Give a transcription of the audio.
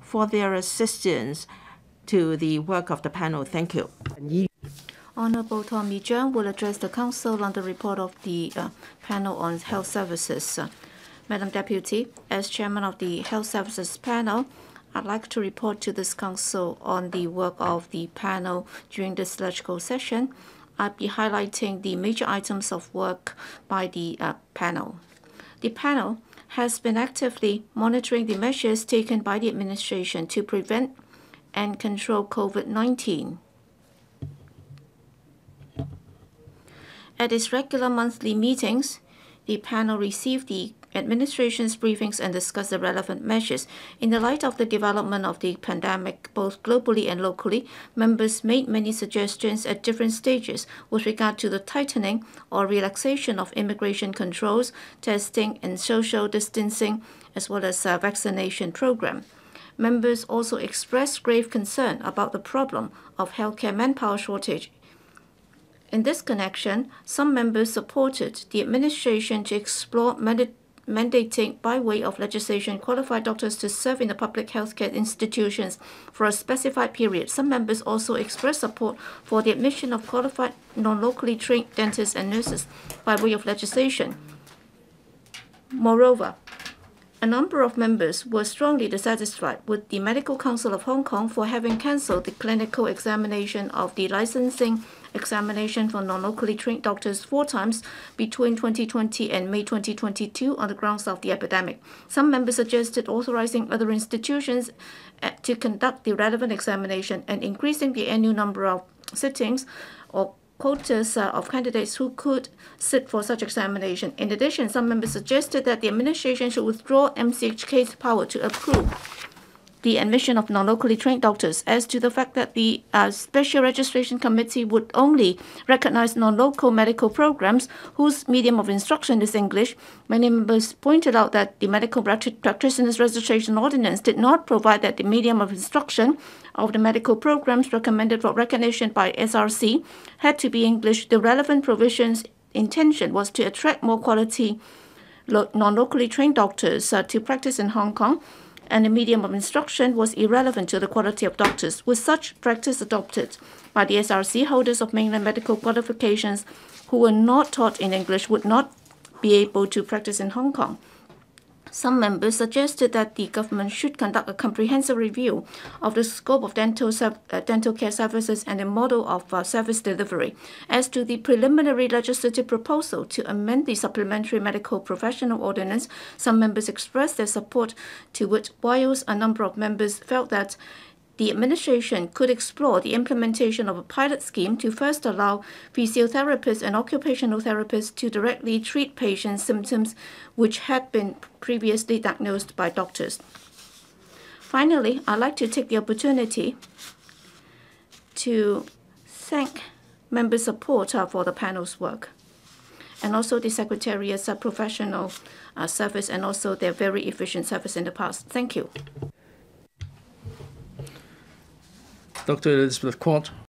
for their assistance to the work of the panel. Thank you. Honorable Tommy CHEUNG will address the Council on the report of the panel on health services. Madam Deputy, as Chairman of the Health Services Panel, I'd like to report to this Council on the work of the panel during this liturgical session. I'll be highlighting the major items of work by the panel. The panel has been actively monitoring the measures taken by the administration to prevent and control COVID-19. At its regular monthly meetings, the panel received the administration's briefings and discussed the relevant measures. In the light of the development of the pandemic, both globally and locally, members made many suggestions at different stages with regard to the tightening or relaxation of immigration controls, testing and social distancing, as well as a vaccination program. Members also expressed grave concern about the problem of healthcare manpower shortage. In this connection, some members supported the administration to explore mandating by way of legislation qualified doctors to serve in the public healthcare institutions for a specified period. Some members also expressed support for the admission of qualified non-locally trained dentists and nurses by way of legislation. Moreover, a number of members were strongly dissatisfied with the Medical Council of Hong Kong for having cancelled the clinical examination of the licensing examination for non-locally trained doctors 4 times between 2020 and May 2022 on the grounds of the epidemic. Some members suggested authorizing other institutions to conduct the relevant examination and increasing the annual number of sittings or quotas of candidates who could sit for such examination. In addition, some members suggested that the administration should withdraw MCHK's power to approve the admission of non-locally trained doctors. As to the fact that the Special Registration Committee would only recognize non-local medical programs whose medium of instruction is English, many members pointed out that the Medical Practitioners Registration Ordinance did not provide that the medium of instruction of the medical programs recommended for recognition by SRC had to be English. The relevant provisions' intention was to attract more quality non-locally trained doctors to practice in Hong Kong, and the medium of instruction was irrelevant to the quality of doctors. With such practice adopted by the SRC, holders of mainland medical qualifications who were not taught in English would not be able to practice in Hong Kong. Some members suggested that the government should conduct a comprehensive review of the scope of dental care services and the model of service delivery. As to the preliminary legislative proposal to amend the Supplementary Medical Professional Ordinance, some members expressed their support to it, whilst a number of members felt that the administration could explore the implementation of a pilot scheme to first allow physiotherapists and occupational therapists to directly treat patients' symptoms which had been previously diagnosed by doctors. Finally, I'd like to take the opportunity to thank members' support for the panel's work, and also the Secretariat's professional service and also their very efficient service in the past. Thank you. Dr. Elizabeth Quat.